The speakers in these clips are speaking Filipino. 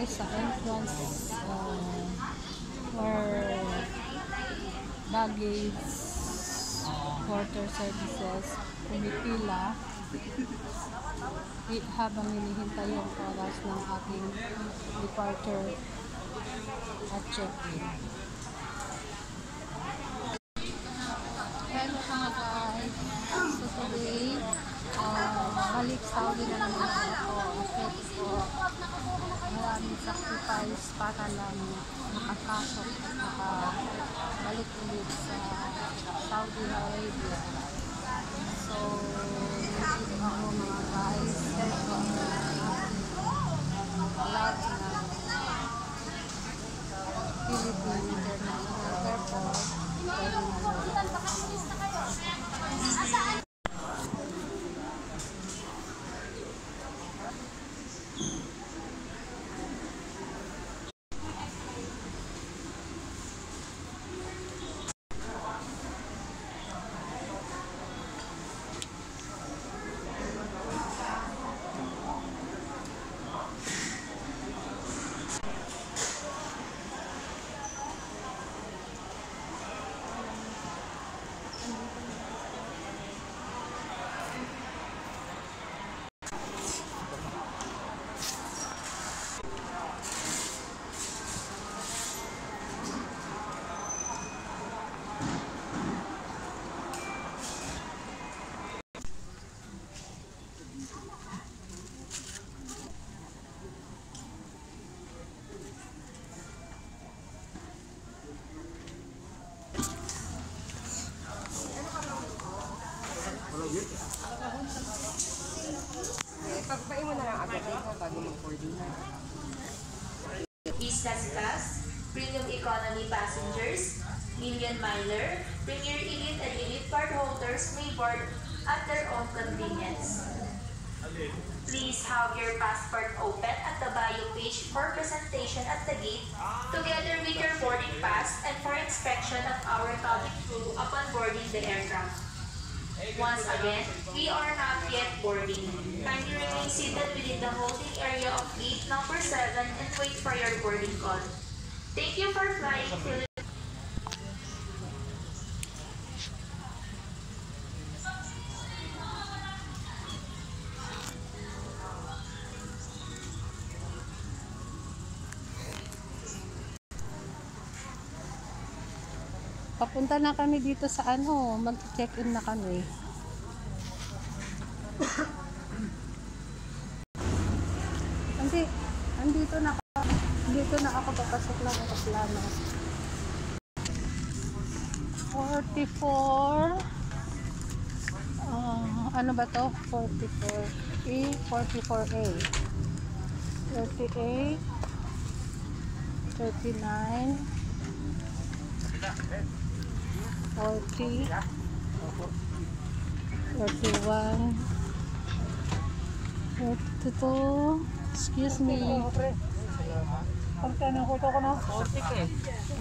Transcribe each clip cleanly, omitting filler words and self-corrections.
sa entrance for baggage porter services. Pumipila habang hinihintay yung oras ng aking departure at check-in. Hello mga guys! So today, balik Saudi na naman ako. Kasi po, maraming sacrifice para lang makapasok at makabalik ulit sa Saudi Arabia. So, nandito ako mga guys. Ito ang vlog ng Philippine International Airport. Pagpain mo na lang agad dito bago mag-coordinate. Business class, premium economy passengers, million miler, premier elite and elite card holders may board at their own convenience. Please have your passport open at the bio page for presentation at the gate, together with your boarding pass and for inspection of our cabin crew upon boarding the aircraft. Once again, we are not yet boarding. Kindly remain seated within the holding area of gate number 7 and wait for your boarding call. Thank you for flying Philippines. Papunta na kami dito sa mag-check-in na kami. Dito na ako papasok lang ang plano. 44 ano ba to? 44E, 44A, 38, 39, 40, 41, 42, excuse me. Pagkano ko ito ko na? 40 ka eh.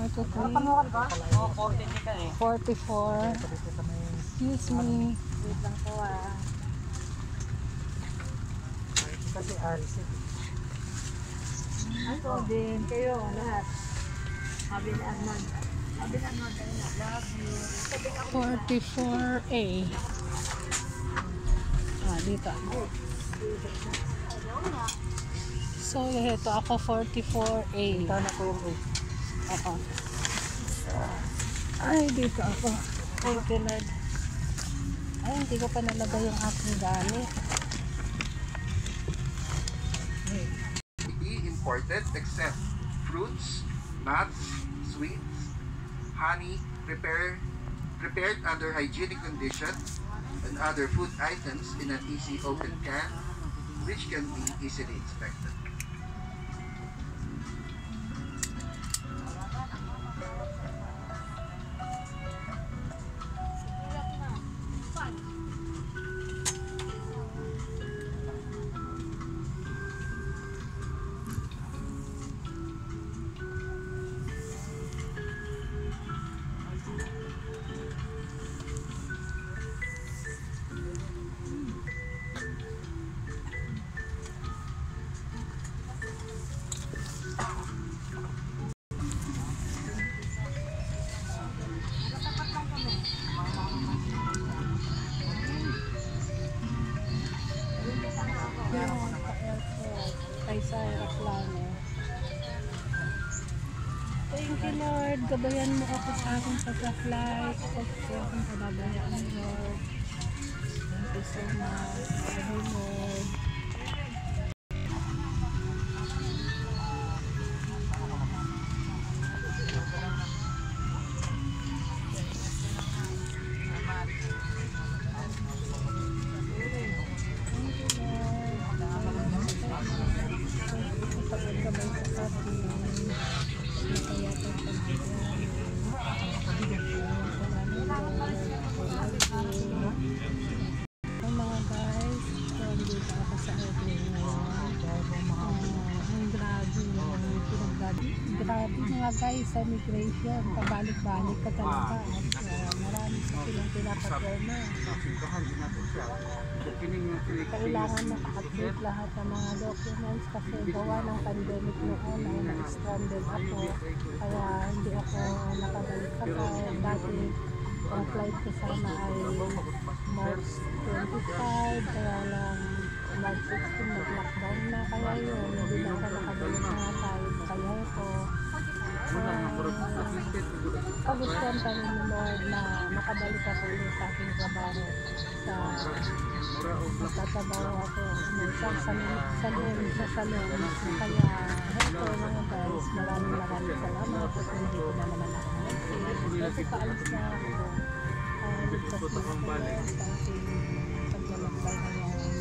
44. Excuse me. Wait lang po Kasi Alice. Ako din. Kayo lahat. Sabi na Armand. Sabi na Armand. Love you. 44A. Dito. So, ito ako 44A. Ito na po yung A. Ay, dito ako. Thank you, Lord. Ay, hindi ko pa nalagay yung aking gamit. Be imported except fruits, nuts, sweets, honey, prepared under hygienic conditions, and other food items in an easy open can, which can be easily inspected. Thank you, Lord. Gabayan mo ako sa aking pagka-flight. Huwag po akong pababayaan, Lord. Thank you so much. Thank you, Lord. Mga guys, so dito ako sa airplane ngayon. Ang grabe mga guys sa migration, pabalik-balik ka talaga. Marami sa silang pinapatrona. Kailangan maka-update lahat ng mga documents kasi gawa ng pandemic noon ay na-stranded ako. Kaya hindi ako nakabalik pa. Dati ang flight ko sana ay March 25, kaya lang March 16 nag-lockdown na, kaya yun, hindi na ako nakabalik na tayo. Kaya ko pagustuhan pa rin ni Lord na makabalik ako ulit sa aking trabaho. Magtatrabaho ako sa salon. Kaya heto mga guys, maraming salamat at hindi ko na naman ako kasi paalis na ako. Ligtas na ako sa aking paglalakbay ngayon.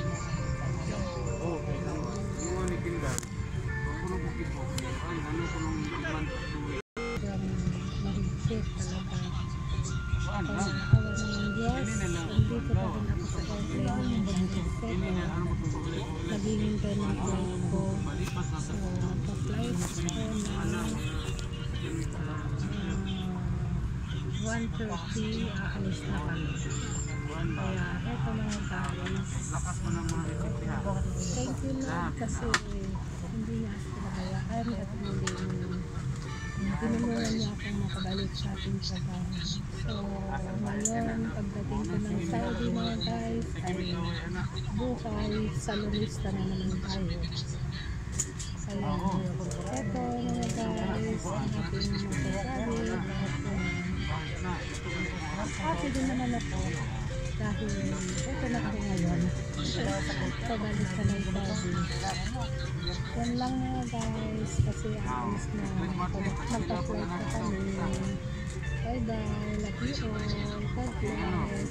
Mahigpit talaga. Awa ng Diyos, nandito pa rin ako sa airplane. Naghihintay ng flight ko. So, magpa-flight ko na 1:30, aalis na kami. Kaya, eto mga guys. Thank you Lord kasi hindi niya ako pinabayaan at tinulungan niya akong makabalik sa ating trabaho. So, ngayon, pagdating ko ng Saudi mga guys, ay buhay, salonista na naman tayo. Kaya, eto mga guys, ang ating masasabi. Happy din naman ako dahil eto na ako ngayon. Pabalik sa ng Saudi. Yan lang mga guys, kasi alis na magpa-flight na kami. Bye bye, love you all, God bless.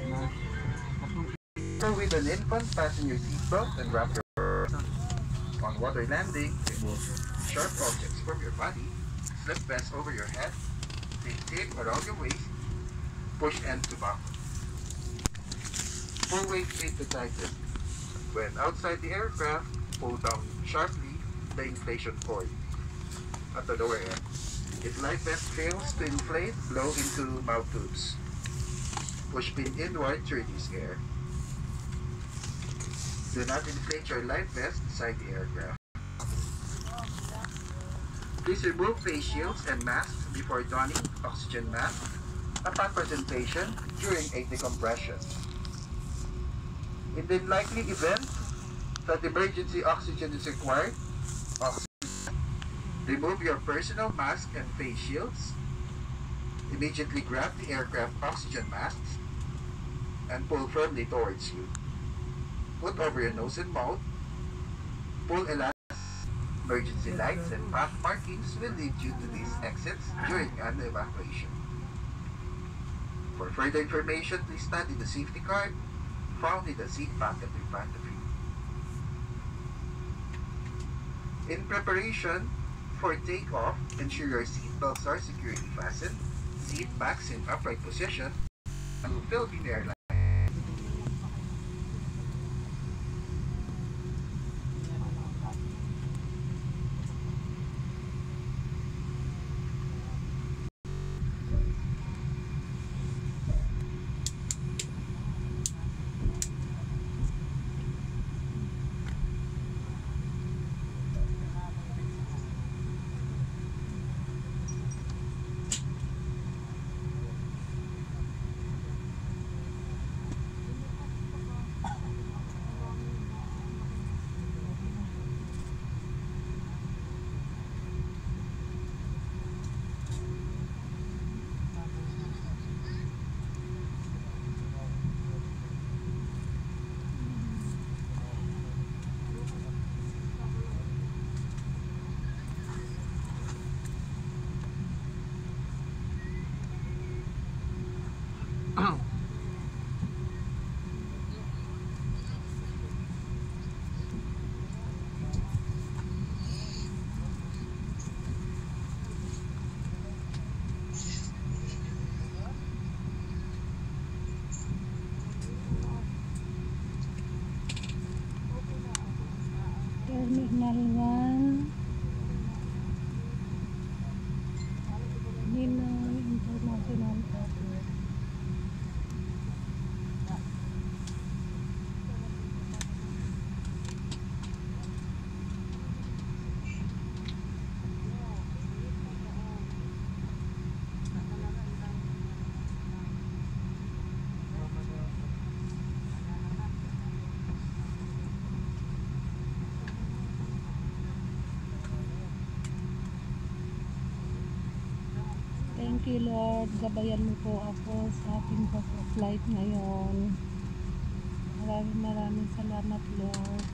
So with an infant, fasten your seatbelt and wrap your on water landing. Remove sharp objects from your body. Slip vest over your head. Take tape around your waist. Push end to back. Pull weight tape to tighten. When outside the aircraft, pull down sharply the inflation cord at the lower end. If life vest fails to inflate, blow into mouth tubes. Push pin inward to release air. Do not inflate your life vest inside the aircraft. Please remove face shields and masks before donning oxygen mask upon presentation during a decompression. In the likely event that emergency oxygen is required, remove your personal mask and face shields. Immediately grab the aircraft oxygen masks and pull firmly towards you. Put over your nose and mouth. Pull elastic. Emergency lights and path markings will lead you to these exits during an evacuation. For further information, please study the safety card found in the seat pocket in front of you. In preparation for takeoff, ensure your seat belts are securely fastened, seat backs in upright position, and Philippine Airlines. you Lord, gabayan mo po ako sa ating pag-flight ngayon. Maraming salamat Lord.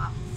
po.